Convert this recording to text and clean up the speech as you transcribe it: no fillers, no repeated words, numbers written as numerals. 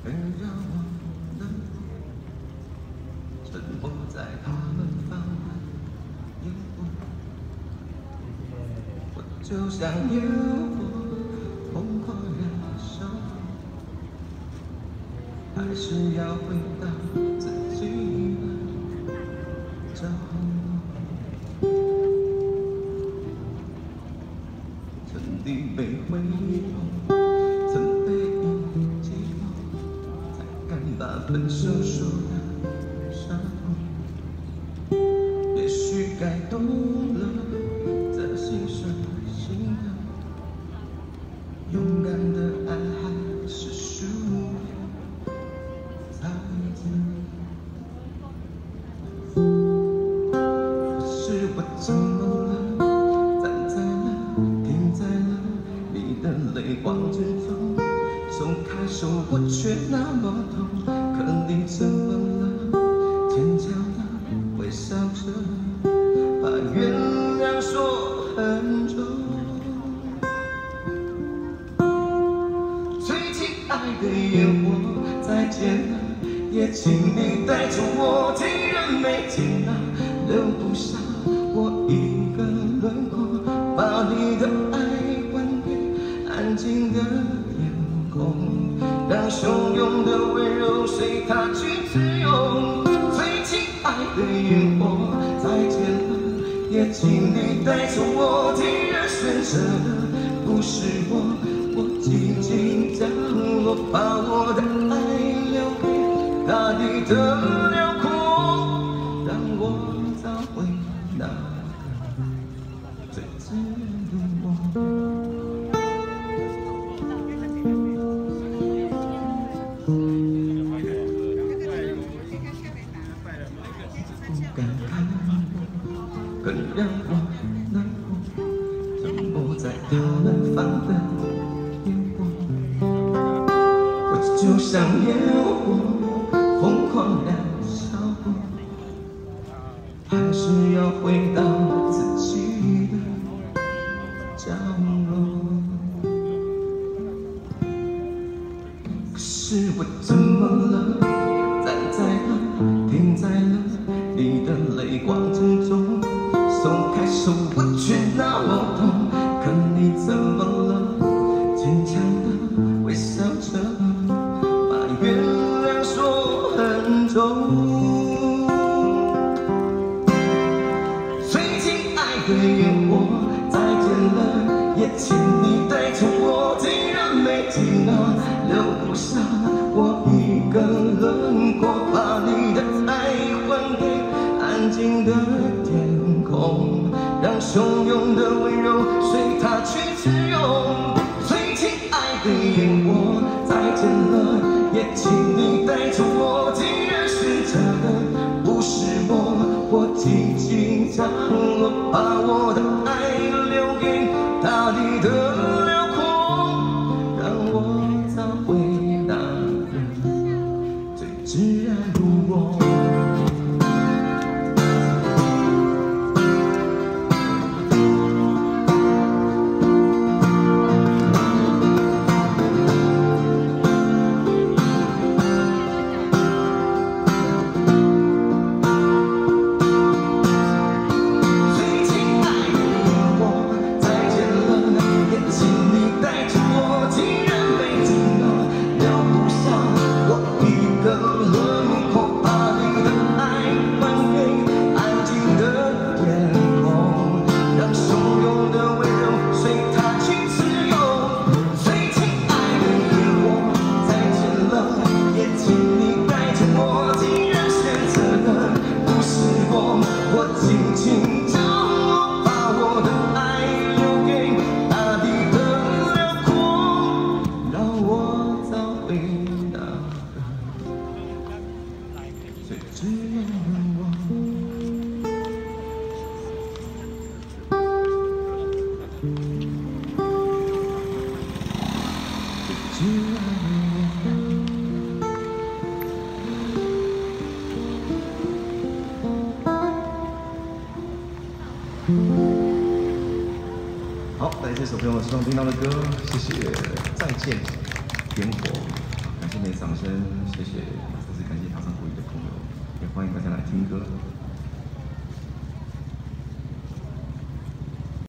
更让我难过。沉默在他们放的烟火，我就像烟火，疯狂燃烧，还是要回到自己的角落。曾经被回忆痛，曾被遗弃过，才敢把分手说得伤痛。也许该懂了，这心酸心疼，勇敢的爱还是输了才真。可是我怎么了？站在了，停在了你的泪光之中，松开手我却那么痛。可你怎么了？坚强的微笑着，把原谅说很重。最亲爱的烟火，再见了，也请你带走我。情人没情了，留不下我一个轮廓，把你的爱还给安静的天空，让汹涌的温柔随它去自由。最亲爱的烟火，再见了，也请你带走我。情人选择的不是我，我静静降落，把我的爱留给大地的辽阔，让我找回那个最自然的我。不敢看，更让我难过。沉默在他们放的烟火，我就像烟火，疯狂燃烧过，还是要回到自己的角落。可是我怎么了？站在了，停在了你的泪光之中，松开手我却那么痛。可你怎么了？坚强的微笑着，把原谅说很重。最亲爱的烟火，再见了，也请你带走我。既然没情了，留不下我一个轮廓，把你的爱还给安静的天空，让汹涌的温柔随它去自由。最亲爱的烟火，再见了，也请你带走我。既然选择的不是我，我静静降落，把我的爱留给大地的辽阔，让我找回那个最自然的我。 好，来这首朋友希望听到的歌，谢谢，再见，烟火。 谢你的掌声，谢谢，再次感谢台上鼓励的朋友，也欢迎大家来听歌。